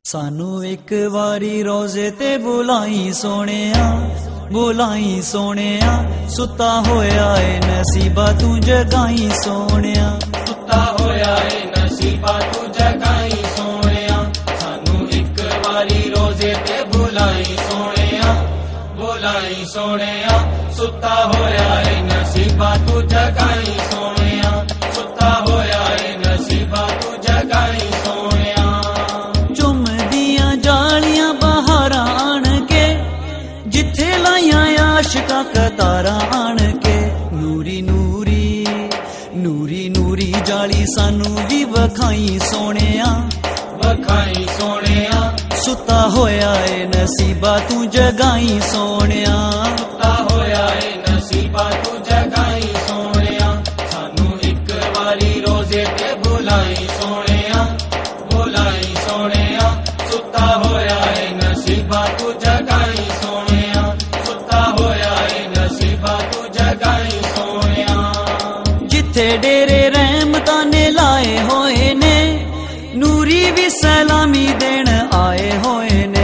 सानू एक वारी रोजे ते बुलाई सोनिया, बुलाई सोनिया। सुता होया ए नसीबा तू जगाई सोनिया, सुता होया ए नसीबा तू जगाई सोनिया। सानू एक वारी रोजे ते बुलाई सोनिया, बुलाई सोनिया। सुता होया ए नसीबा तू जगाई सोनिया, सुता होया ए नसीबा तू जगाई सोनिया। चुम दियां जालियां बहारा आन के, जिथे लाइया आशिका कतारा आन के। नूरी नूरी नूरी नूरी जाली सानू भी वखाई सोनिया, वखाई सोनिया। सुता होया ए नसीबा तू जगाई सोनिया, सुता होया ए नसीबा तू जगाई सोनिया। सानू एक वारी रोजे ते बुलाई सोनिया, बुलाई सोनिया। सुता होया ए नसीबा तू जगाई सोनिया, सुता होया ए नसीबा तू जगाई सोनिया। जिथे डेरे रहमतां ने लाए होए ने, नूरी भी सलामी देन आए होए ने।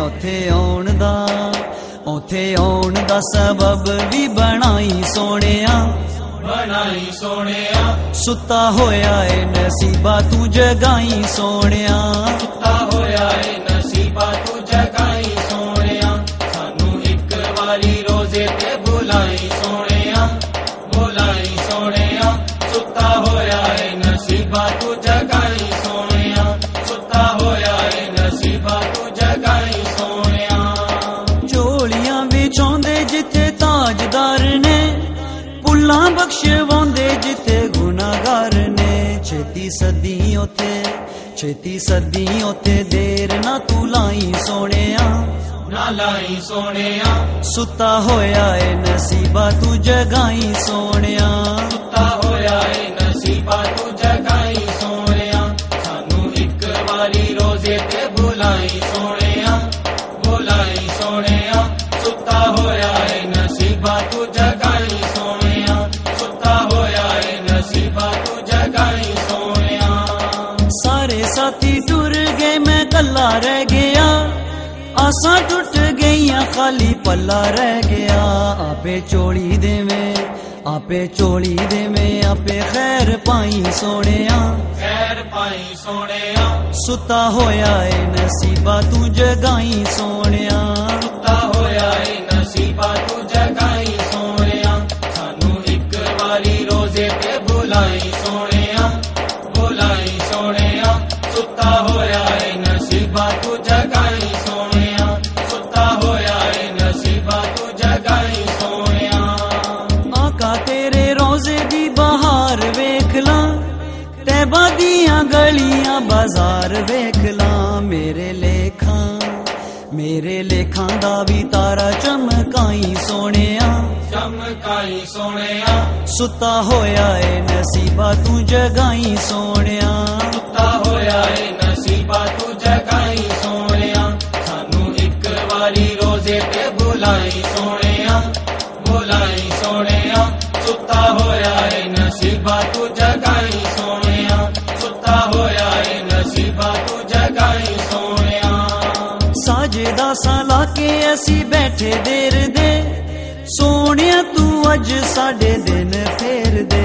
ओथे आउण दा सबब भी बनाई सोनिया, बनाई सोनिया। सुता होया ए नसीबा तू जगाई सोनिया, सुता होया ए नसीबा तू जगाई सोनिया। सानू एक वारी रोजे ते बुलाई सोनिया, बुलाई सोनिया। सुता होया ए नसीबा तू जगाई सोनिया, सुता होया ए नसीबा तू जगाई सोनिया। झोलियां विछाउंदे जिथे ताजदार ने, पुल्लां बख्शवाउंदे जिथे गुनाहगार ने। छेती सदी ओथे देर ना तू लाई सोनिया, ना लाई सोनिया। सुता होया ए नसीबा तू जगाई सोनिया, सुता होया ए नसीबा तू जगाई सोनिया। सानू एक वारी रोजे ते बुलाई सोनिया, बुलाई सोनिया। सुता होया ए नसीबा तू जगाई सोनिया, सुता होया ए नसीबा तू जगाई सोनिया। सारे साथी टुर गए मैं कल्ला रह गया, आसा टूट गईयां खाली पल्ला रह गया। आपे चोली देवे आपे खैर पाई सोनिया, खैर पाई सोनिया। सुता होया ए नसीबा तू जगाई सोनिया, सुता होया ए नसीबा तू जगाई सोनिया। सानू एक वारी रोजे ते बुलाई सोनिया, बुलाई सोनिया। सुता होया ए नसीबा तू जगाई सोनिया, सुता होया ए नसीबा तू जगाई सोनिया। आका तेरे रोजे दी बहार वेख ला, तैबा दियां गलियां बाजार वेख ला। मेरे लेखां दा भी तारा चमकाई सोनिया, चमकाई सोनिया। सुता होया ए नसीबा तू जगाई सोनिया, सुता होया ए नसीबा तू जगाई सोनिया। सानू एक वारी रोजे ते बुलाई सोनिया, बुलाई सोनिया। सुता होया ए नसीबा तू जगाई सोनिया, सुता होया ए नसीबा तू जगाई सोनिया। साजदा साला के असी बैठे देर दे, सोनिया तू अज साडे दिन फेर दे।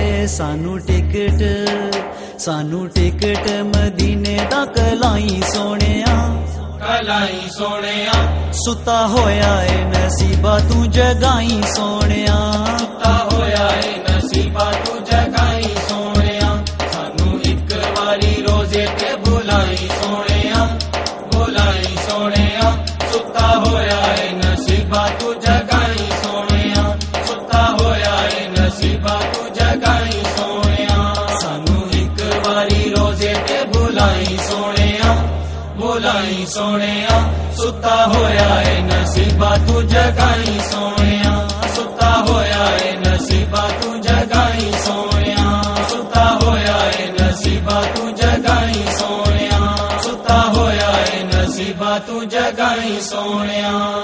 सानू टिकट मदीने दा कलाई सोनिया, कलाई सोनिया। सुता होया ए नसीबा तू जगाई सोनिया, सुता होया ए नसीबा तू जगाई सोनिया। सानू एक वारी रोजे ते बुलाई सोनिया, बुलाई सोनिया। सुता होया ए नसीबा तू जगाई सोनिया, सुता होया ए नसीबा तू जगाई सोनिया। सानू एक वारी रोजे ते बुलाई सोनिया, बुलाई सोनिया। सुता होया ए नसीबा तू जगाई सोनिया, सुता होया ए नसीबा तू जगाई सोनिया, सुता होया ए नसीबा तू जगाई सोनिया, सुता होया ए नसीबा तू जगाई सोनिया।